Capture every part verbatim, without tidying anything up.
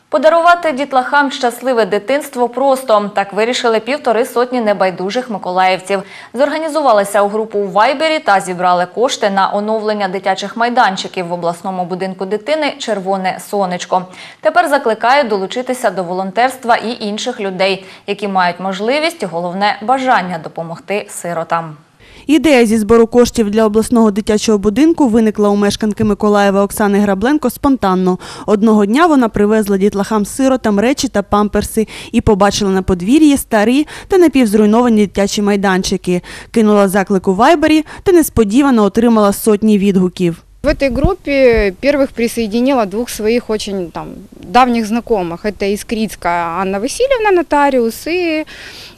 Подарувати дітлахам щасливе дитинство просто. Так вирішили півтори сотні небайдужих миколаївців. Зорганізувалися у групу у Вайбері та зібрали кошти на оновлення дитячих майданчиків в обласному будинку дитини «Червоне сонечко». Тепер закликають долучитися до волонтерства і інших людей, які мають можливість, головне – бажання допомогти сиротам. Ідея зі збору коштів для обласного дитячого будинку виникла у мешканки Миколаєва Оксани Грабленко спонтанно. Одного дня вона привезла дітлахам-сиротам речі та памперси і побачила на подвір'ї старі та напівзруйновані дитячі майданчики. Кинула заклик у Вайбері та несподівано отримала сотні відгуків. В этой группе первых присоединила двух своих очень там, давних знакомых. Это Искрицкая Анна Васильевна, нотариус, и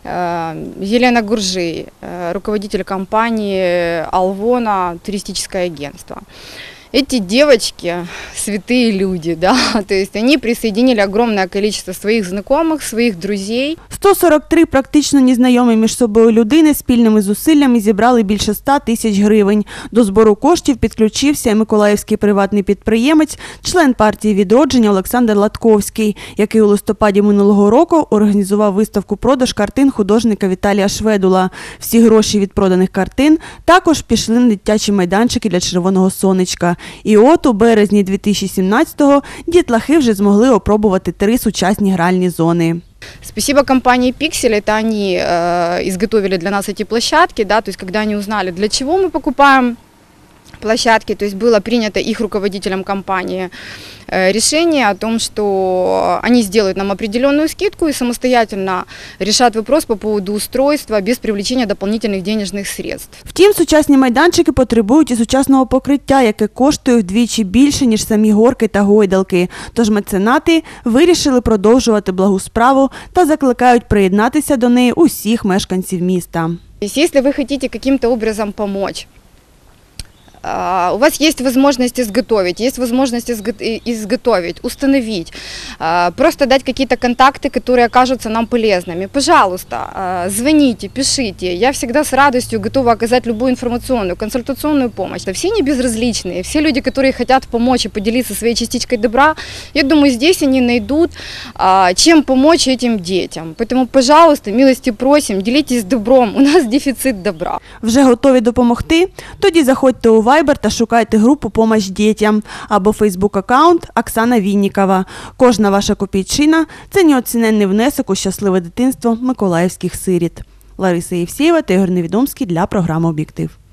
э, Елена Гуржи, э, руководитель компании «Алвона», туристическое агентство. Эти девочки – святые люди, да, то есть они присоединили огромное количество своих знакомых, своих друзей. сто сорок три практично незнайомі між собою людини спільними зусиллями зібрали більше ста тисяч гривень. До збору коштів підключився і миколаївський приватний підприємець, член партії «Відродження» Олександр Латковський, який у листопаді минулого року організував виставку-продаж картин художника Віталія Шведула. Всі гроші від проданих картин також пішли на дитячі майданчики для «Червоного сонечка». І от у березні дві тисячі сімнадцятого дітлахи вже змогли опробувати три сучасні гральні зони. Спасибо компании Pixel, это они э, изготовили для нас эти площадки, да, то есть когда они узнали, для чего мы покупаем площадки, то есть было принято их руководителям компании э, решение о том, что они сделают нам определенную скидку и самостоятельно решат вопрос по поводу устройства без привлечения дополнительных денежных средств. Втім, сучасні майданчики потребують і сучасного покриття, яке коштує вдвічі більше, ніж самі горки та гойдалки. Тож меценати вирішили продовжувати благу справу та закликають приєднатися до неї усіх мешканців міста. Если вы хотите каким-то образом помочь, у вас есть возможность изготовить, есть возможность изготовить, установить, просто дать какие-то контакты, которые окажутся нам полезными. Пожалуйста, звоните, пишите. Я всегда с радостью готова оказать любую информационную, консультационную помощь. Все не безразличные, все люди, которые хотят помочь и поделиться своей частичкой добра, я думаю, здесь они найдут, чем помочь этим детям. Поэтому, пожалуйста, милости просим, делитесь добром, у нас дефицит добра. Вже готові допомогти? Тоді заходьте у Вайбер та шукайте групу «Помощь дітям» або фейсбук-аккаунт Оксана Віннікова. Кожна ваша копійчина – це неоціненний внесок у щасливе дитинство миколаївських сиріт. Лариса Євсєєва та Ігор Невідомський для програми «Об'єктив».